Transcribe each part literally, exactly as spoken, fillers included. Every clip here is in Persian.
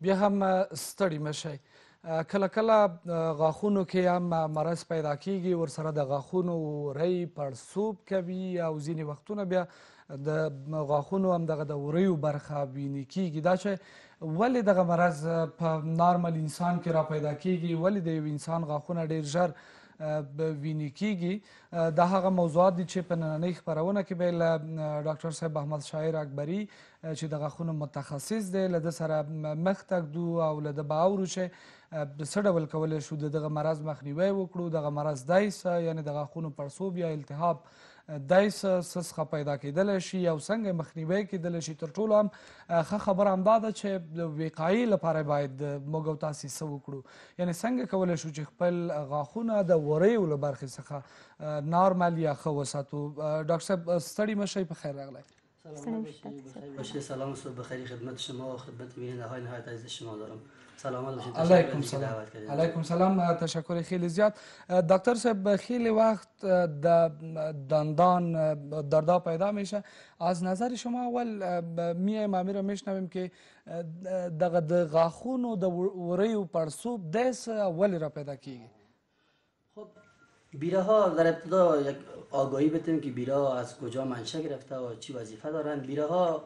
بیا هم ستړي مشئ. کله کله غاښونو کې هم مرض پیدا کیږي، ورسره د غاښونو وری پړسوب کوي او ځینې وختونه بیا د غاښونو همدغه د وریو برخه وینې کیږي. دا چې ولې دغه مرض په نارمل انسان کې را پیدا کیږي، ولې د یو انسان غاښونه ډیر ژر وینې کیږي، دا هغه موضوعات دي چې په نننۍ خپرونه کې به له ډاکټر صاحب احمد شاعر اکبري چې د غاښونو متخصص دی له ده سره مخ ته ږدو او له ده به اورو چې څه ډول کولی شو د دغه مرض مخنیوی وکړو، دغه مرض دی څه، یعنې د غاښونو پړسوب یا التهاب دی څه څه څخه پیدا کیدلی شي او څنګه مخنیوی کیدلی شي. تر ټولو هم ښه خبره همدا ده چې د وقایې لپاره باید موږ او تاسې څه وکړو، یعنې څنګه کولی شو چې خپل غاښونه د وریو له برخې څخه نارمل یا ښه وساتو. ډاکټر صاحب ستړي مشئ، په خیر راغلی. سلام باشید. سلام صبح بخیر خدمت شما و خدمت بیننده های نهایت عزیز شما دارم. سلامت باشید. علیکم سلام. علیکم سلام، تشکر خیلی زیاد. دکتر صاحب خیلی وقت د دندان دردا پیدا میشه، از نظر شما اول میایم امیر رو میشنویم که دغه د غاښونو د وریو پړسوب دس اولی را پیدا کیږي؟ خب بیره ها در ابتدا یک آگاهی بدیم که بیره ها از کجا منشأ گرفته و چی وظیفه دارن. بیره ها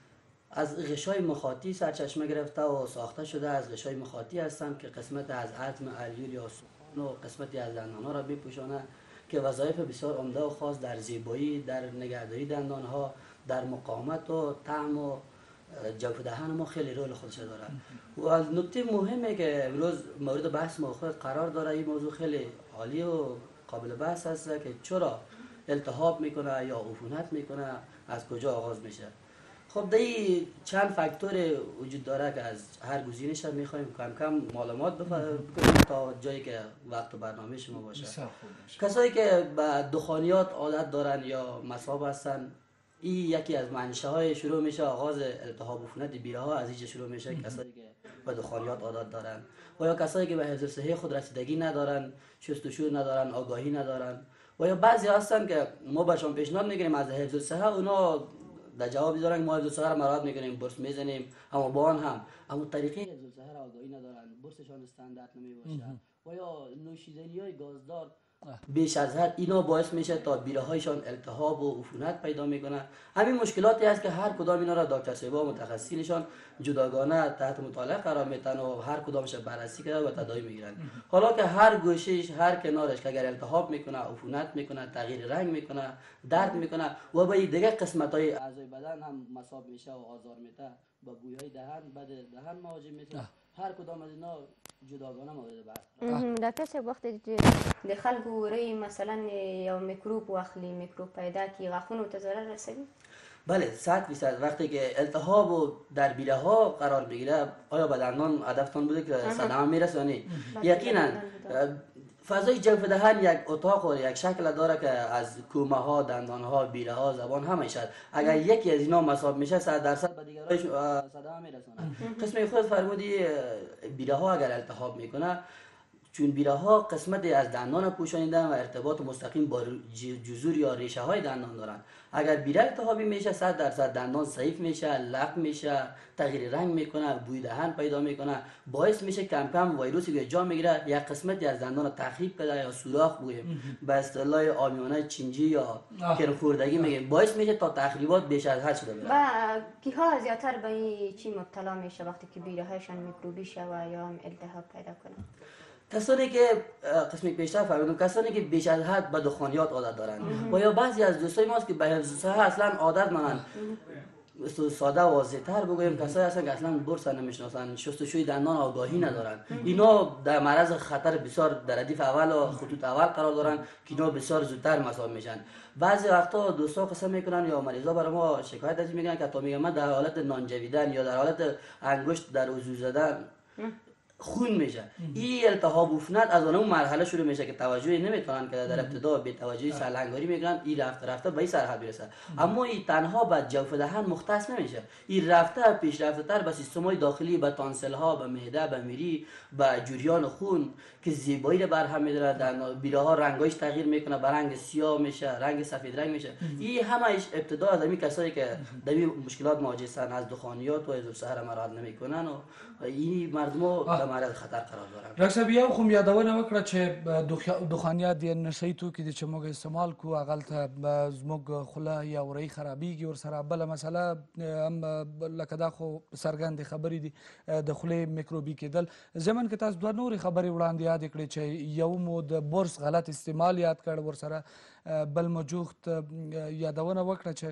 از غشای مخاطی سرچشمه گرفته و ساخته شده از غشای مخاطی هستند که قسمت از عظم الیول یا سوخان و قسمتی از دندان ها را بپوشانه که وظایف بسیار عمده و خاص در زیبایی، در نگهداری دندان ها، در مقاومت و طعم و جوف دهن ما خیلی رول خودش داره. و از نکته مهمه که امروز مورد بحث ما خود قرار داره، این موضوع خیلی عالی و قابل بحث است که چرا التهاب میکنه یا عفونت میکنه، از کجا آغاز میشه. خب دی چند فاکتور وجود داره که از هر گزینش هم میخوایم کم کم معلومات بکنیم تا جایی که وقت و برنامه شما باشه. کسایی که به دخانیات عادت دارن یا مصاب هستن، این یکی از منشأهای شروع میشه. آغاز التهاب عفونت بیره ها از اینجا شروع میشه. کسایی که به دخانیات عادت دارن و یا کسایی که به حفظ صحه خود رسیدگی ندارن، شستشو ندارن، آگاهی ندارن و یا بعضی هستن که ما بهشون پیشنهاد میگیریم از حفظ صحه، اونا در جواب دارن ما حفظ صحه را مراعات میکنیم، برس میزنیم، اما با آن هم اما طریقه حفظ صحه را آگاهی ندارن، برسشان استاندارد نمیباشه و یا نوشیدنی های گازدار بیش از حد، اینا باعث میشه تا بیره هایشان التهاب و عفونت پیدا میکنه. همین مشکلاتی است که هر کدام اینا را دکتر صاحبا متخصصینشان جداگانه تحت مطالعه قرار میدن و هر کدامش بررسی کرده و تداوی میگیرن. حالا که هر گوشهش، هر کنارش که اگر التهاب میکنه، عفونت میکنه، تغییر رنگ میکنه، درد میکنه و به دیگه قسمت های اعضای بدن هم مصاب میشه و آزار میده، با بوی های دهن، بد دهن مواجه میشه. هر کدام از اینا جداگانه مورد بحث. ډاکټر صاحب وخت چې د خلکو وری مثلا یو میکروب واخلي، میکروب پیدا کی غاښونو ته ضرر رسوي؟ بله، صد فیصد. وقتی که التهاب و در بیره ها قرار بگیره، آیا به دندان هدفتان بوده که صدمه میرسونی؟ یقینا فضای جوف دهن یک اتاق و یک شکل داره که از کومه ها، دندان ها، بیره ها، زبان همه شد. اگر یکی از اینا مصاب میشه صد درصد به دیگرایش صدمه میرسونه. قسم خود فرمودی بیره ها اگر التهاب میکنه، چون بیره ها قسمتی از دندان پوشانیدن و ارتباط مستقیم با جذور یا ریشه های دندان دارن. اگر بیره التهابی میشه صد درصد دندان ضعیف میشه، لق میشه، تغییر رنگ میکنه، بوی دهن پیدا میکنه، باعث میشه کم کم ویروسی که جا میگیره یک قسمتی از دندان رو تخریب بده یا سوراخ بگیم، به اصطلاح عامیانه چینجی یا کرخوردگی میگیم، باعث میشه تا تخریبات بیش از حد شده بره. و کیها زیاتر به این چی مبتلا میشه وقتی که بیره هایشان میکروبی شه و یا هم التهاب پیدا کنه؟ کسانی که قسمی پیشتر فرمودم، کسانی که بیش از حد به دخانیات عادت دارن و یا بعضی از دوستای ماست که به حفظ صحه اصلا عادت ندارن. ساده و واضح‌تر بگویم کسایی هستن که اصلا برس نمیشناسن، شستشوی دندان آگاهی ندارن، اینا در معرض خطر بسیار در ردیف اول و خطوط اول قرار دارن که اینا بسیار زودتر مصاب میشن. بعضی وقتا دوستا قسم میکنن یا مریضا برای ما شکایت از میگن که تا میگم من در حالت نان جویدن یا در حالت انگشت در عضو زدن خون میشه. این التهاب عفونت از اون مرحله شروع میشه که توجهی نمیکنن که در ابتدا به توجهی سرلنگاری میکنن، این رفته رفته به این سرحد برسه. اما این تنها به جوف دهن مختص نمیشه، این رفته پیشرفته تر به سیستم‌های داخلی، به تانسل ها، به معده، به میری، به جریان خون که زیبایی رو برهم میداره. بیره ها رنگایش تغییر میکنه، به رنگ سیاه میشه، رنگ سفید رنگ میشه. این همش ابتدا از همین کسایی که در مشکلات مواجه هستن، از دخانیات و از سحر مراد نمیکنن و این مردم در معرض خطر قرار دارن. ډاکټر صاحب یو خو یادونه وکړه چې دخانیات د نشئی توکي دي چې موږ استعمال کوو هغه ته زموږ خوله یا وری خرابېږي. ورسره بله مسله هم لکه دا خو څرګندې خبرې دي د خولې میکروبي کېدل. ضمن کې تاسو دوه نورې خبرې وړاندې یادې کړې چې یو مو د برس غلط استعمال یاد کړ، ورسره بل مو جوخت یادونه وکړه چې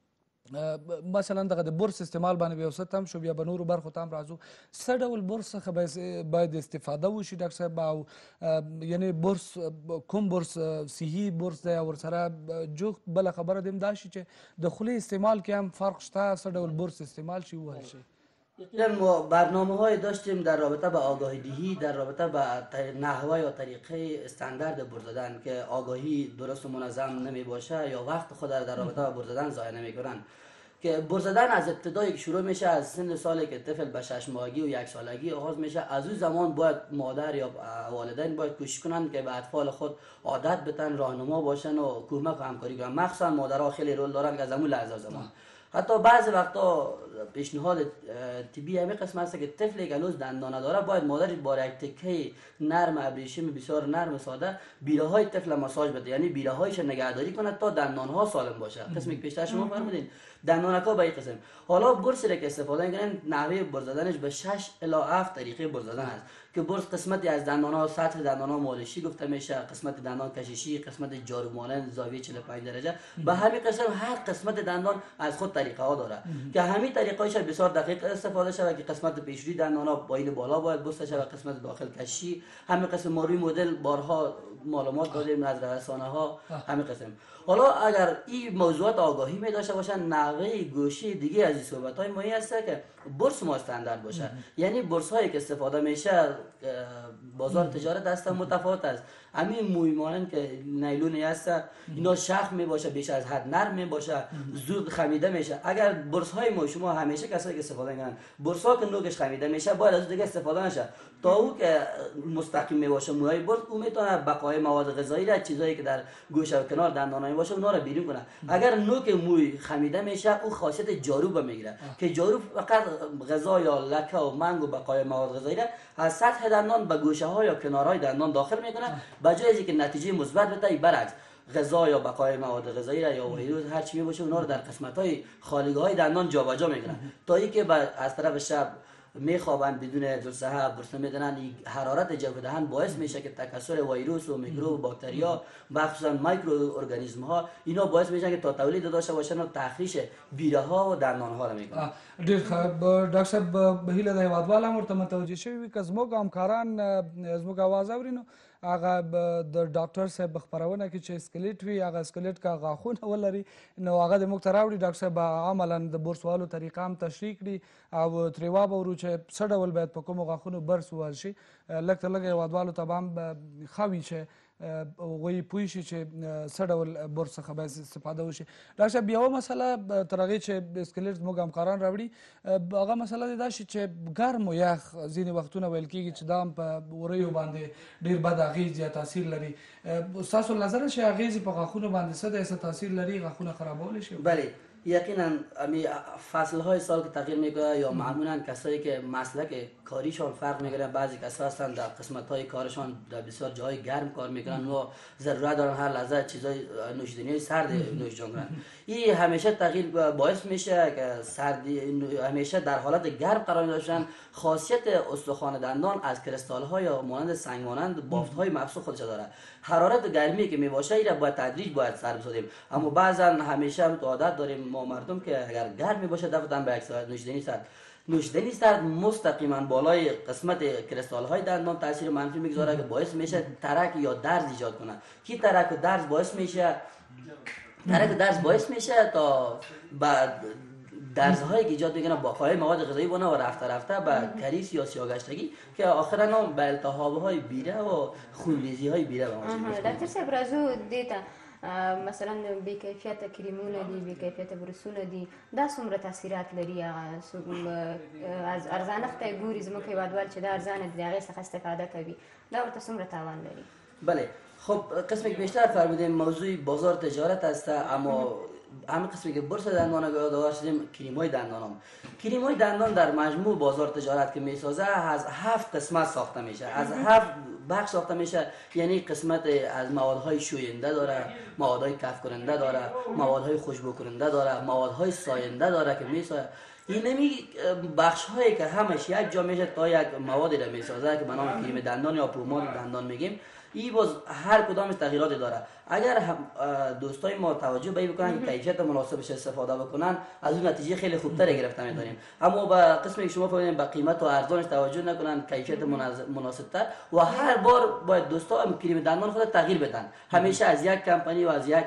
مثلا دغه د برس استعمال باندې به اوسه تم شو، بیا به نورو برخو ته هم راځو. څه ډول برس څخه باید استفاده وشي ډاکټر صاحب؟ او یعنې برس کوم برس صحي برس دی؟ او ورسره جوخت بله خبره دې هم دا شي چې د خولې استعمال کې هم فرق شته، څه ډول برس استعمال شي وویل شي. یقینا ما برنامه های داشتیم در رابطه با آگاهی دهی، در رابطه با نحوه یا طریقه استاندارد برز زدن که آگاهی درست و منظم نمی باشه یا وقت خود در رابطه با برز زدن ضایع نمی کنن. که برز زدن از ابتدای شروع میشه، از سن سالی که طفل به شش ماهگی و یک سالگی آغاز میشه. از اون زمان باید مادر یا والدین باید کوشش کنن که به اطفال خود عادت بتن، راهنما باشن و کمک و همکاری کنن. مخصوصا مادرها خیلی رول دارن که از اون لحظه زمان حتی بعضی وقتا پیشنهاد طبی همین قسم هست که طفلی که هنوز دندان نداره باید مادرش با یک تکه نرم ابریشم بسیار نرم ساده بیره های طفل ماساژ بده، یعنی بیره هایش نگهداری کنه تا دندان ها سالم باشه. قسمی که پیشتر شما فرمودین دندانک ها به این قسم. حالا برسی را که استفاده میکنن نحوه برز زدنش به شش الی هفت طریقه برز زدن است که برز قسمتی از دندان ها، سطح دندان ها مالشی گفته میشه، قسمت دندان کششی، قسمت جارو مانند زاویه چهل و پنج درجه. به همین قسم هر قسمت دندان از خود طریقه ها داره که همین طریقه‌اش بسیار دقیق استفاده شده که قسمت پیشروی دندان ها پایین بالا باید بسته شود، قسمت داخل کشی همین قسم. ما روی مدل بارها معلومات دادیم از رسانه ها همین قسم. حالا اگر این موضوعات آگاهی می داشته باشن، نحوه گوشی دیگه از این صحبت های مهمی هست که برس ما استاندارد باشه. یعنی برس هایی که استفاده میشه بازار تجارت هست متفاوت است. همین موی مانند که نیلونی هست اینا شخم می باشه، بیش از حد نرم می باشه، زود خمیده میشه. اگر برس های ما شما همیشه کسایی که استفاده میکنن برس ها که نوکش خمیده میشه باید از دیگه استفاده نشه تا او که مستقیم می باشه موهای برس او میتونه بقای مواد غذایی را چیزایی که در گوشه و کنار دندانای باشه اونا را بیرون کنه. اگر نوک موی خمیده میشه او خاصیت جارو میگیره که جارو فقط غذا یا لکه و منگ و بقای مواد غذایی را از سطح دندان به گوشه ها یا کنارهای دندان داخل میکنه، به جای اینکه نتیجه مثبت بده برعکس غذا یا بقای مواد غذایی را یا ویروس هر چی می باشه اونا رو در قسمت های خالیگاه های دندان جابجا میکنن تا اینکه از طرف شب میخوابن بدون دلسه برس نمیدنن. حرارت جو دهن باعث میشه که تکثر ویروس و میکروب و باکتریا مخصوصا مایکرو ارگانیسم ها اینا باعث میشن که تا تولید داشته باشن و تخریش بیره ها و دندان ها را میکنن. ډیر ډاکټر صاحب به هیله د هیوادوال هم ورته متوجه شوي وي که زموږ همکاران زموږ اواز اوري نو هغه د ډاکټر صاحب خبرونه کې چې سکلیټ وي هغه سکلیټ کا غاښونه ولري نو هغه د موږ ته راوړي. ډاکټر صاحب عملا د برس والو طریقه هم تشریح کړي او ترې واورو چې څه ډول باید په کومو غاښونو برس ووهل شي. لږ تر لږه هیوادوالو ته به هم ښه وي چې هغوی پوه شي چې څه ډول برس څخه باید استفاده وشي. ډاکټر صاحب یوه مسله تر هغې چې سکلیټ زموږ همکاران راوړي هغه مسله دا شي چې ګرم و یخ ځینې وختونه ویل کېږي چې دا هم په وریو باندې ډېر بد اغېز یا تاثیر لري. ستاسو نظر چې اغېزې په غاښونو باندې څه دی، څه تاثیر لري، غاښونه خرابولی شي؟ بله یقینا امی فصل های سال که تغییر میکنه یا معمولا کسایی که مسلک کاریشان فرق میکنه، بعضی کسا هستن در قسمت های کارشان در بسیار جای گرم کار میکنن و ضرورت دارن هر لحظه چیزای نوشیدنی سرد نوشیدن کنن. این همیشه تغییر باعث میشه که سردی همیشه در حالت گرم قرار داشتن. خاصیت استخوان دندان از کریستال ها یا مانند سنگ مانند بافت های مخصوص خودش داره. حرارت و گرمی که میباشه این را باید تدریج باید سر بسازیم، اما بعضا همیشه هم عادت داریم ما مردم که اگر گرم میباشه دفتن به یک ساعت نوشیدنی سرد نوشیدنی سرد مستقیما بالای قسمت کریستال های دندان تاثیر منفی میگذاره که باعث میشه ترک یا درز ایجاد کنه. کی ترک و درز باعث میشه ترک و درز باعث میشه تا بعد درزهایی که ایجاد میکنه با کارهای مواد غذایی بونه و رفته رفته به کریس یا سیاه‌گشتگی که آخرا هم به التهاب‌های بیره و خونریزی های بیره به ما دکتر صاحب رازو دیتا مثلا بی کیفیت کریمونه دی بی کیفیت برسونه دی دا څومره تاثیرات لري از ارزانښت ګوري زموږ هیوادوال چې دا ارزانه دي هغې څخه استفاده کوي دا ورته څومره تاوان لري؟ بله خب قسمی که بیشتر فرمودیم موضوع بازار تجارت است، اما همین قسمی که برس دندان گاهدار شدیم کریم های دندان هم کریم های دندان در مجموع بازار تجارت که میسازه از هفت قسمت ساخته میشه، از هفت بخش ساخته میشه. یعنی قسمت از موادهای شوینده داره، موادهای کف کننده داره، موادهای خوشبو کننده داره، موادهای ساینده داره که میسازه. این نمی بخش هایی که همش یک جا میشه تا یک موادی را میسازه که به نام کریم دندان یا پوماد دندان میگیم. این باز هر کدامش تغییراتی داره. اگر دوستای ما توجه به این بکنن که کیفیت مناسبش استفاده بکنن، از اون نتیجه خیلی خوبتری گرفته میتونیم. اما به قسمی که شما فرمودین به قیمت و ارزانش توجه نکنن، کیفیت مناسبتر و هر بار باید دوستا کریم دندان خود تغییر بدن. همیشه از یک کمپانی و از یک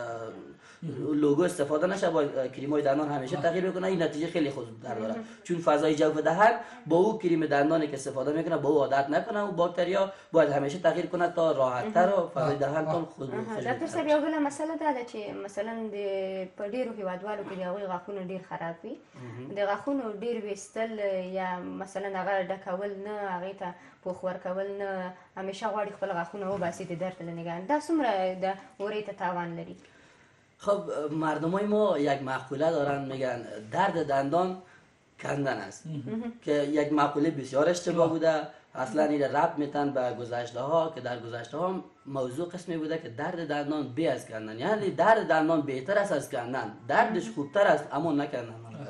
لوگو استفاده نشه، با کریم های دندان همیشه تغییر بکنه. این نتیجه خیلی خوب در داره، چون فضای جوف دهن با او کریم دندانی که استفاده میکنه با او عادت نکنه و باکتریا باید همیشه تغییر کنه تا راحت تر و فضای دهن تون خود دکتر صاحب یو بله مسله دا ده چې مثلا د په ډیرو هیوادوالو کې د هغوی غاښونه ډیر خراب وي، د غاښونو ډیر ویستل یا مثلا هغه ډکول نه، هغې ته پوښ ورکول نه، همیشه غواړي خپل غاښونه وباسي د درد له نګاه. دا څومره د ورې ته تاوان لري؟ خب مردم های ما یک مقوله دارن میگن درد دندان کندن است که یک مقوله بسیار اشتباه بوده. اصلا این ربط میتن به گذشته ها که در گذشته ها موضوع قسمی بوده که درد دندان بی از کندن، یعنی درد دندان بهتر است از کندن، دردش خوبتر است اما نکندن.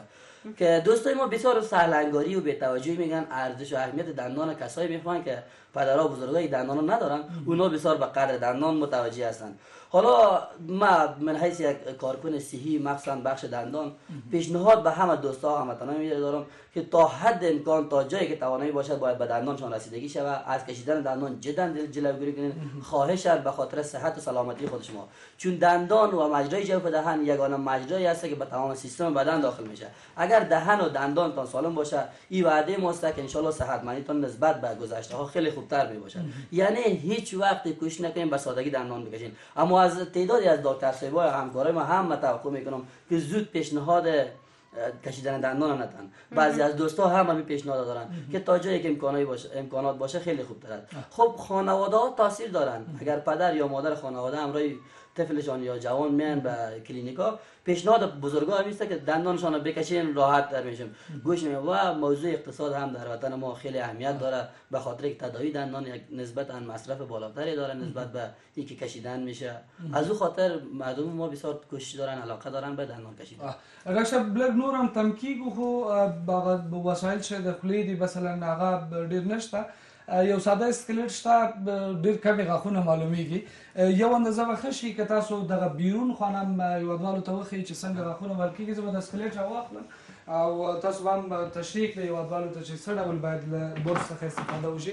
که دوستای ما بسیار سهلنگاری و بی‌توجهی میگن ارزش و اهمیت دندان کسایی میفهمن که پدرها بزرگای دندان ندارن، اونا بسیار به قدر دندان متوجه هستند. حالا ما من حیث یک کارکن صحی مخصوصا بخش دندان پیشنهاد به همه دوستا هموطنان میدارم که تا حد امکان تا جایی که توانایی باشد باید به دندانشان رسیدگی شود. از کشیدن دندان جدا جلوگیری کنید، خواهشاً به خاطر صحت و سلامتی خود شما، چون دندان و مجرای جوف دهن یگانه مجرایی است که به تمام سیستم بدن داخل میشه. اگر دهن و دندانتان سالم باشه، این وعده ماست که ان شاء الله صحتمندیتون نسبت به گذشته ها خیلی خوبتر می باشه. یعنی هیچ وقت کوشش نکنین به سادگی دندان بکشین. اما از تعدادی از دکتر صاحبای همکارای ما هم توقع میکنم که زود پیشنهاد کشیدن دندان ندن. بعضی از دوستا هم همین پیشنهاد دارن که تا جایی که امکاناتی باشه امکانات باشه خیلی خوب تر. خب خانواده ها تاثیر دارن. اگر پدر یا مادر خانواده همراه طفلشان یا جوان میان به کلینیکا، پیشنهاد بزرگا همیست که دندانشان رو بکشین راحت تر میشیم. گوش میدیم و موضوع اقتصاد هم در وطن ما خیلی اهمیت داره، به خاطر که تداوی دندان یک نسبتا مصرف بالاتری داره نسبت به اینکه کشیدن میشه. از او خاطر مردم ما بسیار کوشش دارن، علاقه دارن به دندان کشیدن. راشه بلګ نور هم تمکیګو خو به وسایل چې د خولې دي مثلا هغه ډیر نشته. یو ساده اسکلیټ شته، ډیر کمې غاښونه معلومیږي. یو اندازه به ښه شي که تاسو دغه بیرون خانم هیوادوالو ته وښیئ چې څنګه غاښونه مړ کېږي. زه به د اسکلیټ راواخلم او تاسو به هم تشریح کړئ هیوادوالو ته چې څه ډول باید له برس څخه استفاده وشي.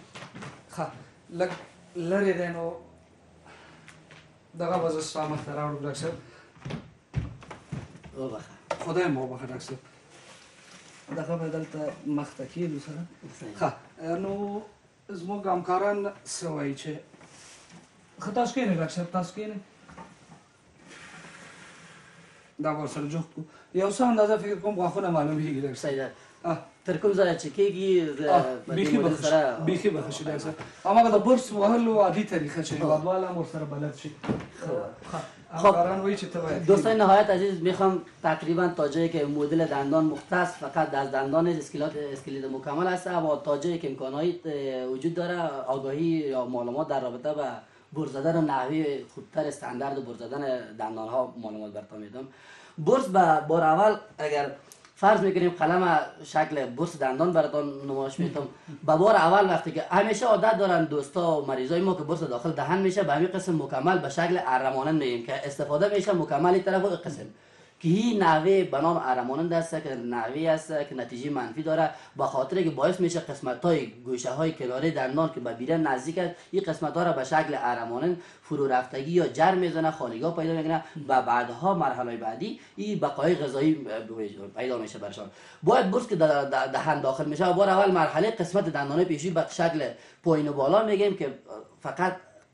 ښه لږ لرې دی نو دغه به زه ستا مخته راوړم ډاکټر صاحب. وبخښه. خدای مو وبخښه ډاکټر صاحب. دغه به دلته مخته کېږدو سره. ښه نو زموږ همکاران څه وایي چې ښه تاسو کښېنئ ډاکټر صاحب، تاسو کښېنئ. دا به ورسره جفت کړو. یو څه اندازه فکر کوم غاښونه معلومېږي ډاکټر صاحب. تر کوم ځایه چې کېږي بیخي به ښه شي، بیخي به ښه شي ډاکټر صاحب. هماغه د برس وهلو عادي طریقه چې هیوادوال هم ورسره بلد شي. خب دوستان نهایت عزیز، میخوام تقریبا تا جایی که مدل دندان مختص فقط از دندان اسکلات اسکلید مکمل است و تا جایی که امکانات وجود داره آگاهی یا معلومات در رابطه با برس زدن و نحوه خوبتر استاندارد برس زدن دندان ها معلومات براتون میدم. برس به بار اول اگر فرض میکنیم قلم شکل برس دندان براتون نمایش میدم، به بار اول وقتی که همیشه عادت دارن دوستا و مریضای ما که برس داخل دهن میشه به همین قسم مکمل به شکل ارمانه میگیم که استفاده میشه مکمل این طرف و این قسم که این نحوه به نام ارمانند است که نحوه است که نتیجه منفی داره، به خاطر که باعث میشه قسمت های گوشه های کناره دندان که به بیره نزدیک است این قسمت ها را به شکل ارمانند فرو رفتگی یا جرم میزنه، خالیگاه پیدا میکنه و بعدها مرحله بعدی این بقای غذایی پیدا میشه برشان. باید برس که دهن داخل میشه و بار اول مرحله قسمت دندانه پیشی به شکل پایین و بالا میگیم که فقط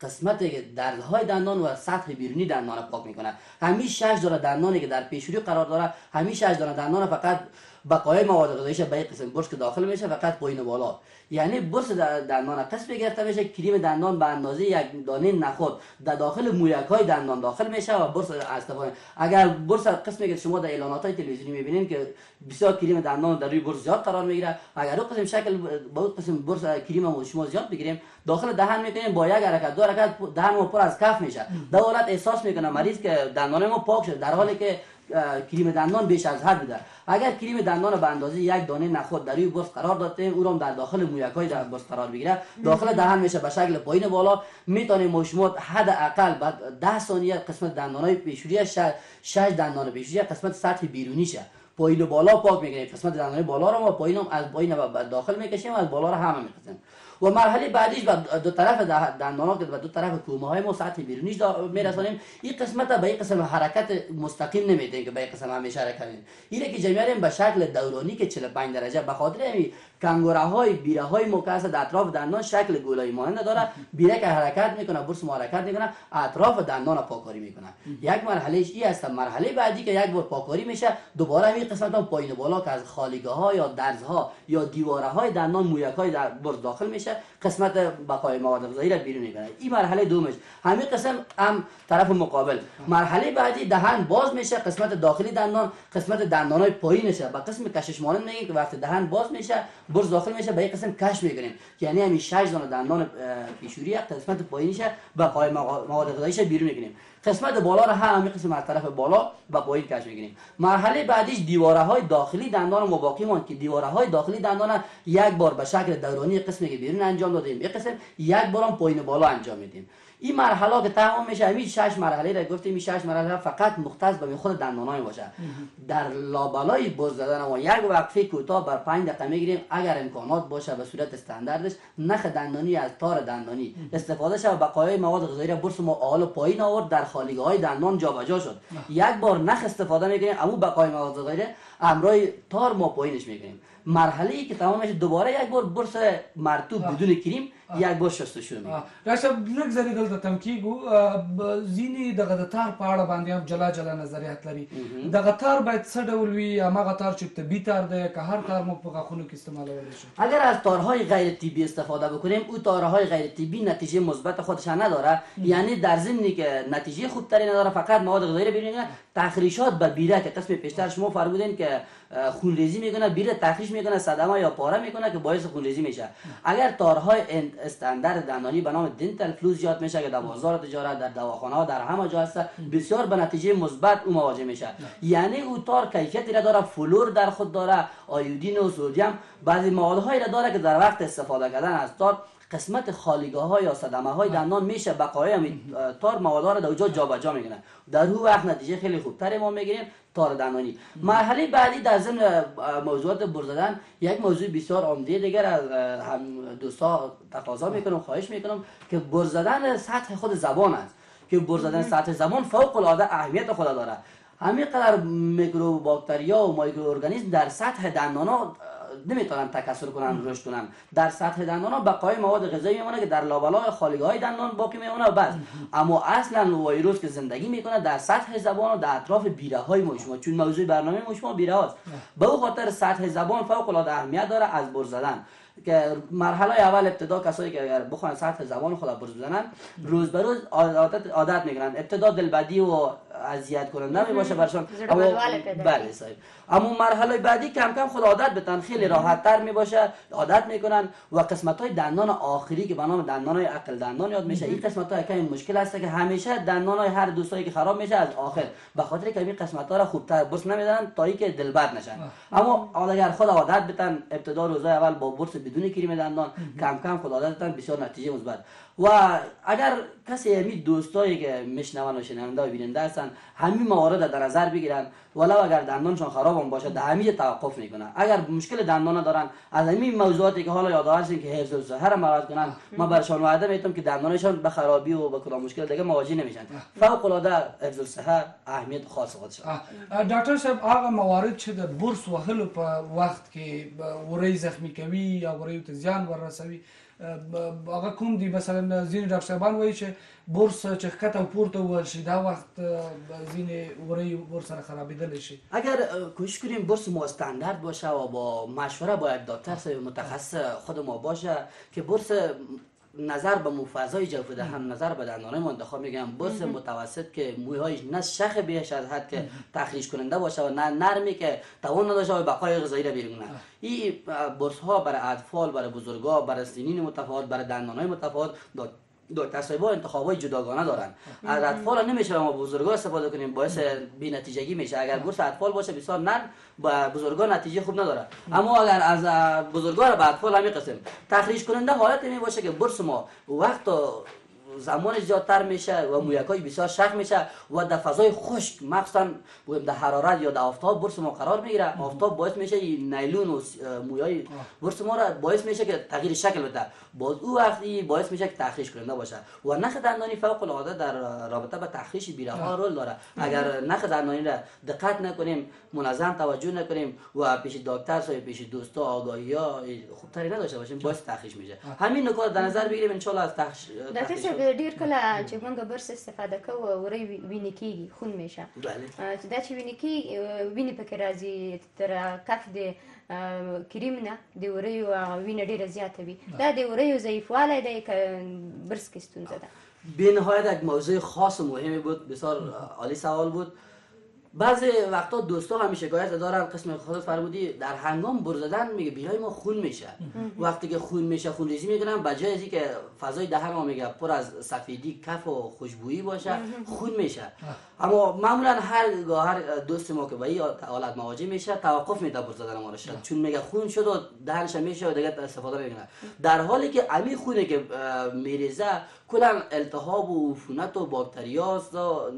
قسمت دردهای دندان و سطح بیرونی دندان پاک میکنه. همین شش دانه دندانی که در پیشروی قرار داره، همین شش دانه دندان فقط بقای مواد غذاییش به این قسم برش که داخل میشه فقط پایین و بالا. یعنی برس دندان قسم گرفته میشه، کریم دندان به اندازه یک دانه نخود در داخل مویک های دندان داخل میشه و برس استفاده. اگر برس قسمی که شما در اعلانات های تلویزیونی میبینید که بسیار کریم دندان در روی برس زیاد قرار میگیره، اگر اون قسم شکل با اون قسم برس کریم شما زیاد بگیریم داخل دهن میکنیم با یک حرکت دو حرکت دهن ما پر از کف میشه. در حالت احساس میکنه مریض که دندان ما پاک شده، در حالی که کریم دندان بیش از حد بوده. اگر کریم دندان به اندازه یک دانه نخود در روی برس قرار داده او را در داخل مویک های در برس قرار بگیره، داخل دهن میشه به شکل پایین بالا، میتونیم ما شما حداقل بعد ده ثانیه قسمت دندان های پیشوری شش دندان پیشوری قسمت سطح بیرونیشه پایین و بالا پاک میکنیم. قسمت دندان بالا را ما پایین هم از پایین به داخل میکشیم و از بالا را هم میکشیم. و مرحله بعدیش به دو طرف دندانا که به دو طرف کومه های ما سطح بیرونیش میرسانیم. این قسمت به این قسم حرکت مستقیم نمیده که به این قسم همیشه حرکت کنیم. اینه که جمعیت به شکل دورانی که چهل و پنج درجه به خاطر همین کنگوره های بیره های موکس در اطراف دندان شکل گولایی مانند داره. بیره که حرکت میکنه، برس ما حرکت میکنه، اطراف دندان پاکاری میکنه. یک مرحله این است. مرحله بعدی که یک بار پاکاری میشه، دوباره همین قسمت هم پایین بالا که از خالیگاه ها یا درزها یا دیواره های دندان مویک های در برس داخل میشه، قسمت بقای مواد غذایی را بیرون میبره. این مرحله دومش. همین قسم هم طرف مقابل. مرحله بعدی دهن باز میشه، قسمت داخلی دندان، قسمت دندانای پایینشه با قسم کشش مانند میگیم که وقتی دهن باز میشه برس داخل میشه به این قسم کش میکنیم. یعنی همین شش دانه دندان پیشوری قسمت پایینشه بقای مواد غذاییش بیرون میگیریم. قسمت بالا را هم همین قسم از طرف بالا و پایین کش میگیریم. مرحله بعدیش دیواره های داخلی دندان ما باقی ماند که دیواره های داخلی دندان یک بار به شکل دورانی قسمی که بیرون انجام دادیم، یک قسم یک بار هم پایین بالا انجام میدیم. این مرحله که تمام میشه، همین شش مرحله را گفتیم، این شش مرحله فقط مختص به خود دندانای باشه. در لابلای برس زدن ما یک وقفه کوتاه بر پنج دقیقه میگیریم. اگر امکانات باشه به صورت استانداردش نخ دندانی از تار دندانی استفاده شه و بقایای مواد غذایی را برس ما اول پایین آورد در خالیگاه های دندان جابجا شد. یک بار نخ استفاده میکنیم، اما بقای مواد غذایی امرای تار ما پایینش میکنیم. مرحله ای که تمام میشه دوباره یک بار برس مرطوب بدون کریم یک بار شستشو میکنیم. راشه لږ زری دلته تم کیږو ځینې دغه د تار په اړه باندې هم جلا جلا نظریات لري. دغه تار باید څه ډول وي؟ هماغه تار چې طبي تار دی که هر تار مو په غاښونو کې استعمالولی شي؟ اگر از تارهای غیر طبی استفاده بکنیم او تارهای غیر طبی نتیجه مثبت خودش نداره. یعنی در ضمنی که نتیجه خوبتری نداره، فقط مواد غذایی رو بیرون تخریشات به بیره که قسم پیشتر شما فرمودین که خونریزی میکنه، بیره تخریش میکنه، صدمه یا پاره میکنه که باعث خونریزی میشه. اگر تارهای استاندارد دندانی به نام دنتال فلوس یاد میشه که در بازار تجارت، در دواخانه ها، در همه جا هست، بسیار به نتیجه مثبت او مواجه میشه. یعنی او تار کیفیتی را داره، فلور در خود داره، آیودین و سدیم، بعضی موادهایی را داره که در وقت استفاده کردن از تار قسمت خالیگاه ها یا صدمه های دندان میشه بقایای تار مواد ها را در اونجا جابجا میکنه. در اون وقت نتیجه خیلی خوبتری ما میگیریم تار دندانی. مرحله بعدی در ضمن موضوعات برس زدن یک موضوع بسیار عمده دیگر از هم دوستا تقاضا میکنم، خواهش میکنم که برس زدن سطح خود زبان است که برس زدن سطح زبان فوق العاده اهمیت خود داره. همین قدر میکروباکتریا و مایکروارگانیسم در سطح دندان ها نمیتونن تکثر کنن، رشد کنن. در سطح دندان ها بقای مواد غذایی میمونه که در لابلای خالیگاه های دندان باقی میمونه و بس. اما اصلا ویروس که زندگی میکنه در سطح زبان و در اطراف بیره های ما شما، چون موضوع برنامه ما شما بیره هاست. به اون خاطر سطح زبان فوق العاده اهمیت داره از برس زدن. که مرحله اول ابتدا کسایی که اگر بخوان سطح زبان خود برس بزنن روز به روز عادت عادت میگیرن. ابتدا دلبدی و اذیت کننده می باشه برشون، اما بله صاحب. اما مرحله بعدی کم کم خود عادت بتن، خیلی راحت تر می باشه، عادت میکنن و قسمت های دندان آخری که به نام دندان های عقل دندان یاد میشه. این قسمت ها کمی مشکل هست که همیشه دندان های هر دوستایی که خراب میشه از آخر، به خاطر که این قسمت ها را خوبتر برس نمیدن تا اینکه دلبد نشن. اما اگر خود عادت بتن ابتدا روزهای اول با برس بدون کریم دندان کم کم خود عادت بتن بسیار نتیجه مثبت. و اگر کسی همین دوستایی که میشنون و شنونده و بیننده هستن همین موارد در نظر بگیرن، ولو اگر دندانشان خراب هم باشه در همین توقف میکنن. اگر مشکل دندان دارن از همین موضوعاتی که حالا یادآوری که حفظ الصحه را مراعات کنن، ما برشان وعده میتونم که دندانشان به خرابی و به کدام مشکل دیگه مواجه نمیشن. فوق العاده حفظ الصحه اهمیت خاص خودش. ډاکټر صاحب هغه موارد چې د برس وهلو په وخت کې وری زخمی کوي یا وریو ته زیان ورسوي هغه کوم دي؟ مثلا ځینې ډاکټر صاحبان وایي چې برس چې ښکته او پورته ووهل شي دا وخت ځینې وری ورسره خرابېدلی شي. اگر کوشش کنیم برس ما استاندارد باشه و با مشوره باید دکتر متخصص خود ما باشه که برس نظر به فضای جوف دهن، نظر به دندانای منتخب میگم برس متوسط که مویهایش نه شخ بیش از حد که تخریش کننده باشه و نه نرمی که توان نداشته و بقای غذایی را بیرونه. این برس ها برای اطفال، برای بزرگا، برای سنین متفاوت، برای دندانای متفاوت دکتر صاحب‌ها انتخابای جداگانه دارن. از اطفال نمیشه ما بزرگا استفاده کنیم، باعث بی‌نتیجگی میشه. اگر برس اطفال باشه بسیار نرم، با بزرگا نتیجه خوب نداره. اما اگر از بزرگا را به اطفال همین قسم تخریش کننده حالت می باشه که برس ما وقت زمان زیادتر میشه و مویکای بسیار شخ میشه و در فضای خشک مخصوصا در حرارت یا در آفتاب برس ما قرار میگیره. آفتاب باعث میشه نیلون و مویای برس ما را باعث میشه که تغییر شکل بده، باز او وقتی باعث میشه که تخریش کننده باشه. و نخ دندانی فوق العاده در رابطه با تخریش بیره ها رول داره. اگر نخ دندانی را دقت نکنیم، منظم توجه نکنیم و پیش دکتر و پیش دوستا آگاهی ها خوب تری نداشته باشیم باعث تخریش میشه. همین نکات در نظر بگیریم ان شاء الله از تخریش ډیر کله چې موږ برس استفاده کوو وری وینې کېږي، خون میشه. چې دا چې وینې کېږي وینې پکې راځي تر کف د کریم نه د وریو وینه ډیره زیاته وي. دا د وریو ضعیفوالی دی که برس کې ستونزه ده؟ بی‌نهایت یک موضوع خاص و مهمی بود، بسیار عالی سوال بود. بعضی وقتا دوستا هم شکایت دارن، قسم خودت فرمودی در هنگام برس زدن میگه بیرای ما خون میشه. وقتی که خون میشه خون ریزی میکنن، بجای از اینکه فضای دهن ما میگه پر از سفیدی، کف و خوشبویی باشه خون میشه. اما معمولا هر هر دوست ما که با این حالت مواجه میشه توقف میده برس زدن ما رو، چون میگه خون شد و دهنش میشه و دیگه استفاده نمیکنه. در حالی که امی خونه که میریزه کلا التهاب و عفونت و باکتریاست،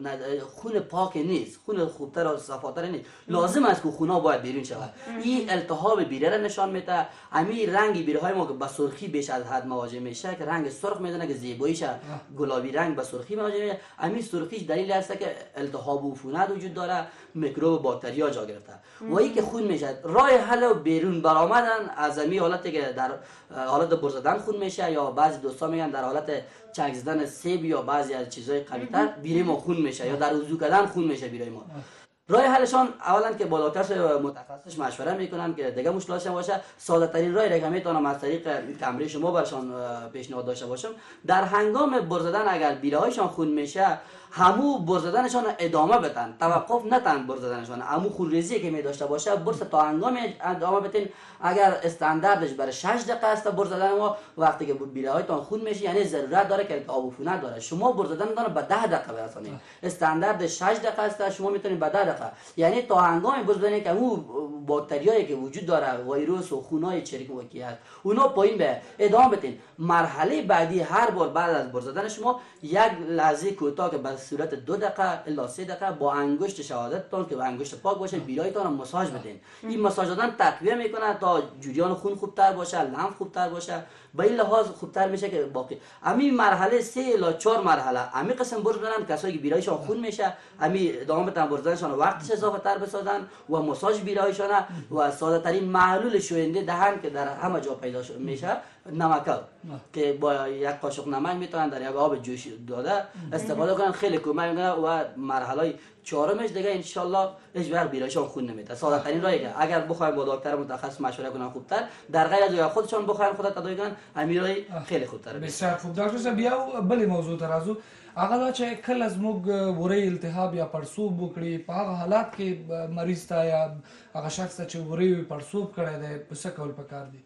خون پاک نیست، خون خوبتر و صفاتر نیست. لازم است که خونا باید بیرون شود. این التهاب بیره را نشان میده. امی رنگ بیره های ما که به سرخی بیش از حد مواجه میشه که رنگ سرخ میدونه که زیباییش گلابی رنگ به سرخی مواجه میشه. امی سرخیش دلیل است که التهاب و عفونت وجود داره، میکروب و باکتریا جا گرفته. و این که خون میشه راه حل بیرون برآمدن از امی حالتی که در حالت برس زدن خون میشه، یا بعضی دوستا میگن در حالت چنگ زدن سیب یا بعضی از چیزهای قوی‌تر بیره ما خون میشه، یا در وضو کردن خون میشه بیره ما. راه حلشان اولا که با دکتر متخصص مشوره میکنن که دیگه مشکلاتش باشه. ساده ترین راهی که میتونم از طریق کمره شما برشان پیشنهاد داشته باشم، در هنگام برس زدن اگر بیره هایشان خون میشه همو برس زدنشان ادامه بدن، توقف نتن برس زدنشان. همو خونریزی که می داشته باشه برس تا هنگام ادامه بدین. اگر استانداردش برای شش دقیقه است برس زدن ما، وقتی که بیره هایتان خون میشه یعنی ضرورت داره که آب عفونت داره، شما برس زدن داره به ده دقیقه برسونید. استاندارد شش دقیقه است، شما میتونید به ده دقیقه، یعنی تا هنگام برس زدن که همو باکتریایی که وجود داره، ویروس و خونای چرکی هست اونا پایین به ادامه بدین. مرحله بعدی هر بار بعد از برس زدن شما یک لحظه کوتاه که به صورت دو دقیقه الا سه دقیقه با انگشت شهادتتان که با انگشت پاک باشه بیرایتان مساج بدین. این مساج دادن تقویه میکنه تا جریان خون خوبتر باشه، لنف خوبتر باشه، به این لحاظ خوبتر میشه که باقی امی مرحله سه الا چهار مرحله امی قسم برس بدن. کسایی که بیرایشان خون میشه امی ادامه بدن برس دادنشان وقتش اضافه تر بسازن و مساج بیرایشان و ساده ترین محلول شوینده دهن که در همه جا پیدا میشه نمک که با یک قاشق نمک میتونن در یک آب جوش داده استفاده کنن، خیلی کمک میکنه. و مرحله چهارمش دیگه ان شاء الله هیچ وقت بیرایشان خون نمیده. ساده ترین راهی که اگر بخوایم با دکتر متخصص مشوره کنن خوبتر، در غیر از یا خودشان بخوایم خودت تداوی کنن امیر راهی خیلی خوبتره. بسیار خوب دکتر صاحب، بیا بل موضوع ته راځو. هغه دا چې کله زموږ وری التهاب یا پړسوب وکړي په هغه حالات کې مریض ته یا هغه شخص ته چې وری پړسوب کړی دی په څه کول پکار دي؟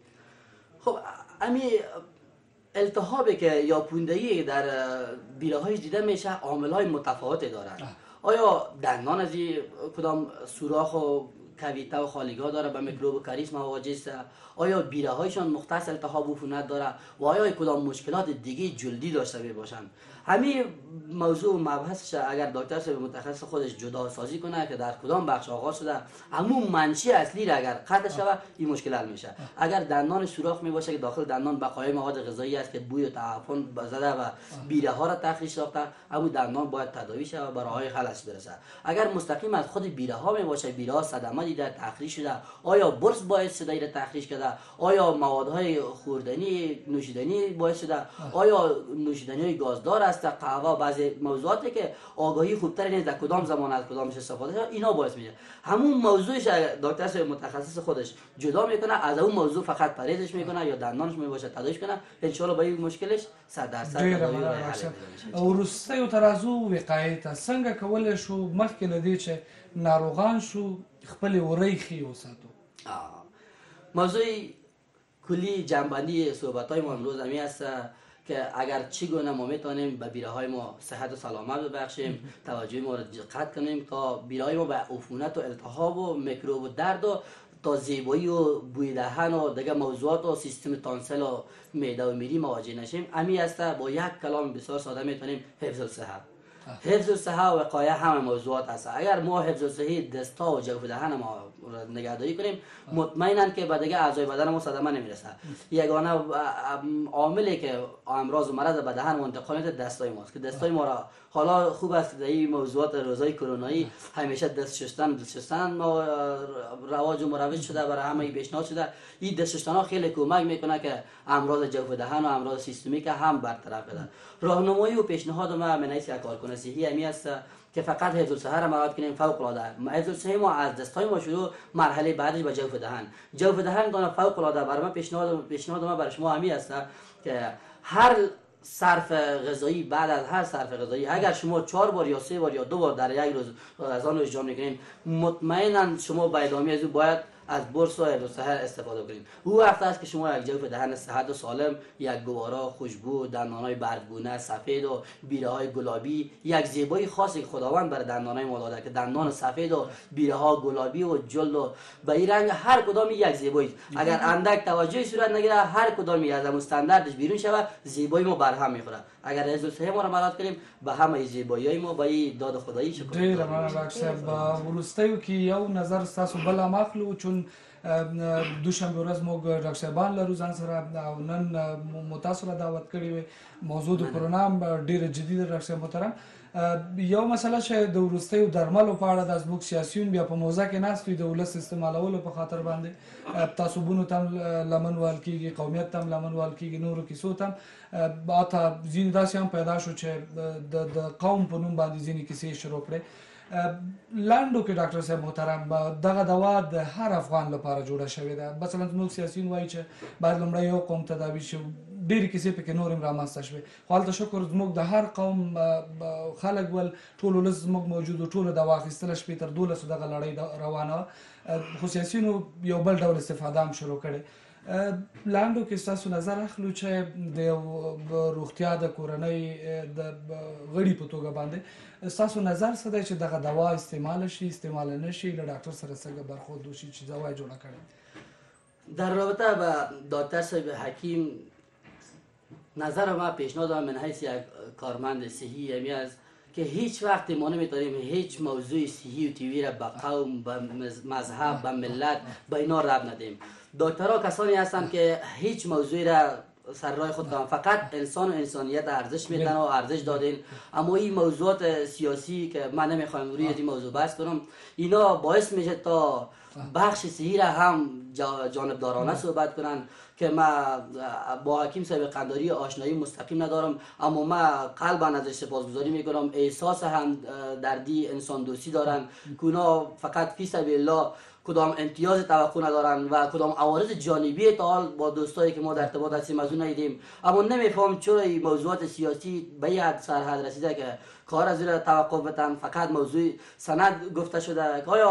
خب امی التهابی که یا پوندگی در بیره های دیده میشه عامل های متفاوتی دارند. آیا دندان از کدام سوراخ و کویته و خالیگاه داره، به میکروب کاریس مواجه است، آیا بیره هایشان مختص التهاب عفونت داره و آیا کدام مشکلات دیگه جلدی داشته می باشند. همین موضوع مبحثش اگر دکتر صاحب متخصص خودش جدا سازی کنه که در کدام بخش آغاز شده، همون منشی اصلی را اگر قطع شود این مشکل حل میشه. اگر دندان سوراخ می باشه که داخل دندان بقایای مواد غذایی است که بوی و تعفن زده و بیره ها را تخریش ساخته، همون دندان باید تداوی شود و به راههای خلاص برسه. اگر مستقیم از خود بیره ها می باشه، بیره ها صدمه دیده تخریش شده، آیا برس باعث شده ایره تخریش کرده، آیا موادهای خوردنی نوشیدنی باعث شده، آیا نوشیدنی های گازدار است، قهوه، بعضی موضوعاتی که آگاهی خوبتر نیست در کدام زمان از کدامش استفاده شده، اینا باعث میشه. همون موضوعش دکتر صاحب متخصص خودش جدا میکنه، از اون موضوع فقط پرهیزش میکنه یا دندانش میباشه تداویش کنه، ان شاء الله به این مشکلش صد درصد تداوی را حل میشه. ورسته ترازو وقایه ته څنګه کولای شو مخکې لدی چې ناروغان شو خپل وری خي وساتو؟ موضوع کلی جنبندی صحبت های ما امروز همی است که اگر چی گونه ما میتونیم به بیره های ما صحت و سلامت ببخشیم، توجه ما را دقت کنیم تا بیره های ما به عفونت و التهاب و میکروب و درد و تا زیبایی و بوی دهن و دیگه موضوعات و سیستم تانسل و معده و میری مواجه نشیم. امی است با یک کلام بسیار ساده میتونیم حفظ الصحه. حفظ الصحه و وقایه همه موضوعات است. اگر ما حفظ الصحه دستا و جوف دهن ما نگهداری کنیم، مطمئناً که به دیگه اعضای بدن ما صدمه نمیرسه. یگانه عاملی که امراض و مرض به دهن منتقل میشه دستای ماست که دستای ما را حالا خوب است در این موضوعات روزای کرونایی همیشه دست شستن دست شستن ما رواج و مروج شده، برای همه پیشنهاد شده. این دست شستن ها خیلی کمک میکنه که امراض جوف دهن و امراض سیستمی که هم برطرف بشه. راهنمایی و پیشنهاد ما من از کارکنان صحی همی است که فقط حفظ الصحه را مراعات کنیم. فوق العاده حفظ الصحه ما از دستای ما شروع، مرحله بعدش به جوف دهن. جوف دهن دونه فوق العاده برای من پیشنهاد پیشنهاد ما برای شما همی است که هر صرف غذایی بعد از هر صرف غذایی اگر شما چهار بار یا سه بار یا دو بار در یک روز از آن روز جمع میکنین، مطمئنا شما به ادامه از او باید از برس و حفظ الصحه استفاده کنید. او وقت است که شما یک جوف دهن صحت و سالم، یک گوارا خوشبو، دندانهای برگونه سفید و بیره های گلابی، یک زیبایی خاصی که خداوند بر دندانهای ما داده که دندان سفید و بیره ها گلابی و جلد و به این رنگ هر کدام یک زیبایی. اگر اندک توجه صورت نگیره هر کدامی از استانداردش بیرون شود، زیبایی ما بر هم میخوره. اگر حفظ الصحه ما را مراعات کنیم به همه زیبایی ما به این داد خدایی شکر. ډیر مننه ډاکټر صاحب. ورستیو کې یو نظر تاسو بل مخلو چون دوشنبه ورځ موږ ډاکټر صاحبان لرو ځان سره او نن مو تاسو را دعوت کړی وي. موضوع د کرونا ډیره جدي ده ډاکټر صاحب محترم. یو مسله چې د ورستیو درملو په اړه د زموږ سیاسیون بیا په موضوع کې ناست وي د ولس استعمالولو په خاطر باندې تعصبونو ته لمن وال کېږي، قومیت ته لمن وال کېږي، نورو کیسو ته اته ځینې داسې هم پیدا شو چې د قوم په نوم باندې ځینې کیسې شروع کړې. لاندو کې ډاکټر صاحب محترم دغه دوا د هر افغان لپاره جوړه شوې ده. مثلا زموږ سیاسیون وایي چې باید لومړی یو قوم تداوي شي، ډېرې کیسې پکې نور هم رامنځته شوې. خو هلته شکر زموږ د هر قوم خلک ول ټول ولس زموږ موجود و، ټوله دوا اخیستله شپې تر دولسو دغه لړۍ روانه وه. خو سیاسیونو یو بل ډول استفاده هم شروع کړې. لاندو کې ستاسو نظر اخلو چې د روغتیا د کورنۍ د غړي په توګه باندې ستاسو نظر څه دی چې دغه دوا استعمال شي استعمال نشي، له ډاکټر سره څنګه برخورد وشي چې دوا یې جوړه کړي؟ در رابطه با دکتر صاحب حکیم نظر ما پیشنهاد من حیث یک کارمند صحی همی است که هیچ وقت ما نمیتونیم هیچ موضوع صحی و تیوی را به قوم، به مذهب، به ملت، به اینا ربط ندیم. دکترها کسانی هستند که هیچ موضوعی را سر راه خود دارن، فقط انسان و انسانیت ارزش میدن و ارزش دادین. اما این موضوعات سیاسی که من نمیخوایم روی این موضوع بحث کنم، اینا باعث میشه تا بخش صحی را هم جانبدارانه صحبت کنن که ما با حکیم صاحب قنداری آشنایی مستقیم ندارم، اما ما قلبا ازش سپاسگزاری میکنم. احساس هم دردی انسان دوستی دارن که اونا فقط فی سبیل الله کدام امتیاز توقع ندارن و کدام عوارض جانبی تا حال با دوستایی که ما در ارتباط هستیم از اون ندیدیم. اما نمیفهم چرا این موضوعات سیاسی به یه حد سرحد رسیده که کار از زیر توقف بتن. فقط موضوع سند گفته شده که آیا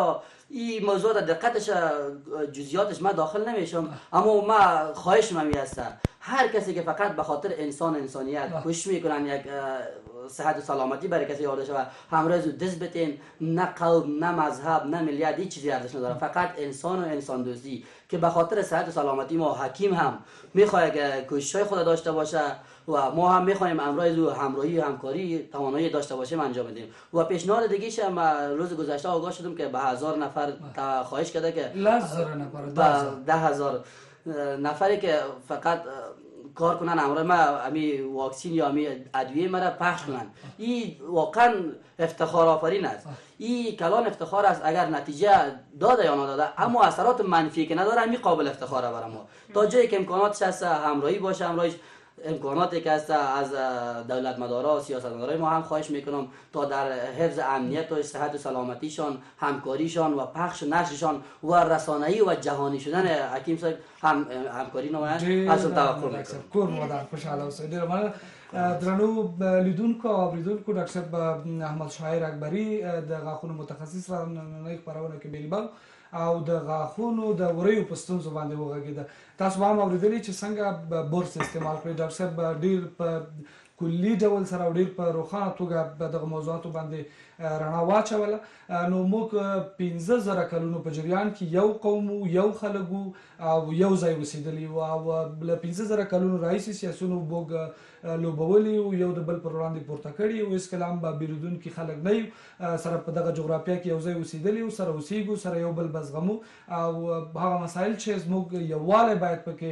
این موضوع دقتش جزئیاتش ما داخل نمیشم، اما ما خواهش من هست هر کسی که فقط به خاطر انسان انسانیت کوشش میکنن یک صحت و سلامتی برای کسی آورده شود، همراه او دست بتین، نه قوم نه مذهب نه ملیت هیچ چیزی ارزش نداره، فقط انسان و انسان دوستی که به خاطر صحت و سلامتی ما حکیم هم میخواد که کوشش‌های خود داشته باشه و ما هم میخوایم امروز او همراهی و همکاری توانایی داشته باشیم انجام بدیم. و پیشنهاد دیگه‌ش هم روز گذشته آگاه شدم که به هزار نفر خواهش کرده که هزار نفر ده هزار نفری که فقط کار کنن امروز ما امی واکسین یا امی ادویه مرا پخش کنن. این واقعا افتخار آفرین است. این کلان افتخار است اگر نتیجه داده یا نداده، اما اثرات منفی که نداره امی قابل افتخاره برای ما. تا جایی که امکاناتش هست همراهی باشه، همراهش امکاناتی که هست از دولت مدارا و سیاست مدارای ما هم خواهش میکنم تا در حفظ امنیت و صحت و سلامتیشان، همکاریشان و پخش و نشرشان و رسانه‌ای و جهانی شدن حکیم صاحب هم همکاری نمایند. از توقع میکنم. کور مادر خوشحاله اوسئ. ډیر مننه. درنو لیدونکو او اوریدونکو ډاکټر صاحب احمد شاعر اکبري د غاښونو متخصص را نننۍ خپرونه کې بیلبل او د غاښونو د وریو په ستونزو باندې وغږېده. تاسو به هم اورېدلي چې څنګه برس استعمال کړئ. ډاکټر صاحب ډېر په کلي ډول سره او ډېر په روښانه توګه په دغه موضوعاتو باندې رڼا واچوله. نو موږ پنځه زره کلونو په جریان کې یو قوم وو، یو خلک وو او یو ځای اوسېدلي وو او له پنځه زره کلونو راهیسې سیاسونو موږ لوبولي وو، یو د بل پر وړاندې پورته کړي وو. هېڅکله هم به بېلېدونکي خلک نه یو، سره په دغه جغرافیه کې یو ځای اوسېدلي وو، سره اوسېږو، سره یو بل به زغمو او هغه مسایل چې زموږ یووالی باید پکې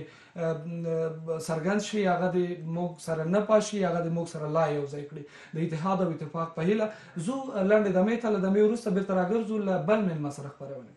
څرګند شي، هغه د موږ سره نه پاشي، هغه د موږ سره لا یو ځای کړي. د اتحاد او اتفاق په هیله ځو لنډې دمې ته، له دمې وروسته بېرته راګرځو له بل مېلمه سره خپرونې.